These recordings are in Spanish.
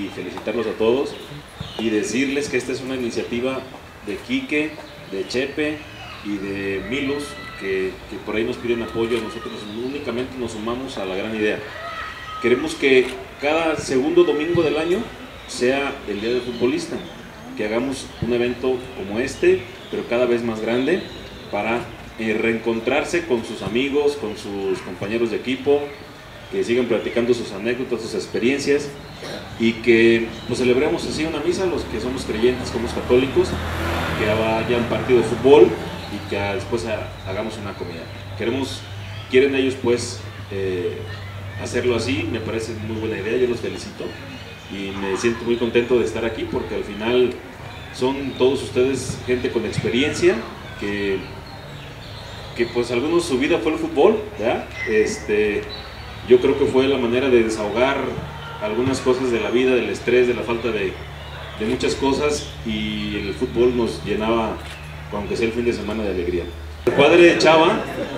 y felicitarlos a todos y decirles que esta es una iniciativa de Quique, de Chepe y de Milus, que por ahí nos piden apoyo. Nosotros únicamente nos sumamos a la gran idea. Queremos que cada segundo domingo del año sea el Día del Futbolista, que hagamos un evento como este, pero cada vez más grande, para reencontrarse con sus amigos, con sus compañeros de equipo, que sigan platicando sus anécdotas, sus experiencias, y que pues celebremos así una misa, los que somos creyentes, somos católicos, que haya un partido de fútbol y que después hagamos una comida. Quieren ellos pues hacerlo así. Me parece muy buena idea, yo los felicito y me siento muy contento de estar aquí, porque al final son todos ustedes gente con experiencia, que pues algunos su vida fue el fútbol, ¿verdad? Yo creo que fue la manera de desahogar algunas cosas de la vida, del estrés, de la falta de muchas cosas, y el fútbol nos llenaba, aunque sea el fin de semana, de alegría. Al padre Chava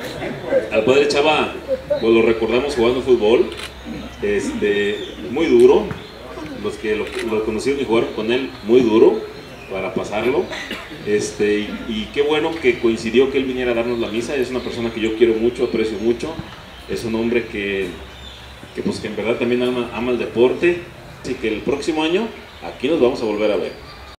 pues lo recordamos jugando fútbol, muy duro. Los que lo conocieron y jugaron con él, muy duro para pasarlo, y qué bueno que coincidió que él viniera a darnos la misa. Es una persona que yo quiero mucho, aprecio mucho, es un hombre que en verdad también ama el deporte, así que el próximo año aquí nos vamos a volver a ver.